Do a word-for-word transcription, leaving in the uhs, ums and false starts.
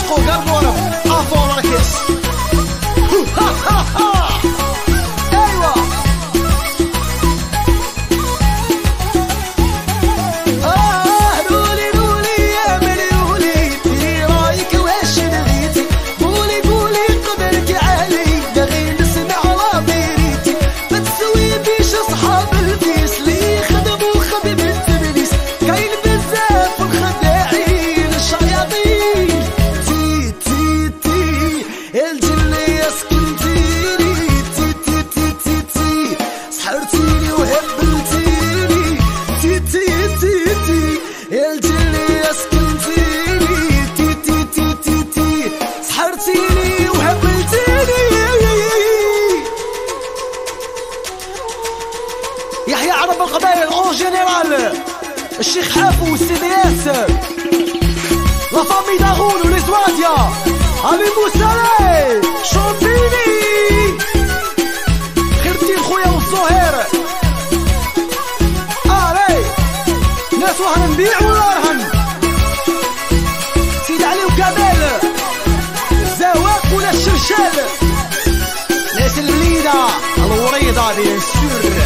خو قربورب افون ركز. ايوه اه رولي رولي يا مليولي في رايك واش بغيتي. قولي قولي قبلك علي باغي نسمع رابيريتي. ما تسويبيش صحاب الفيس لي خدموا خدمة ابليس. كاين بزاف الخداعين الشياطين. تي تي تي الجن يسكنتيني. تي تي تي تي تي سحرتيني وهبلتيني. تي تي تي تي الجن يسكنتيني. تي تي تي تي تي سحرتيني وهبلتيني. يحيى عرب القبائل اون جينيرال الشيخ حافو والسي دي اس لا فامي داغون ولي زواديا علي موسالي شومبيني خير الدين خويا والزهير. الي ناس وهن نبيع ولا رهن. سيد علي وكمال الزواق ولا الشرشال. ناس الوليدة الوريضة بيان سور.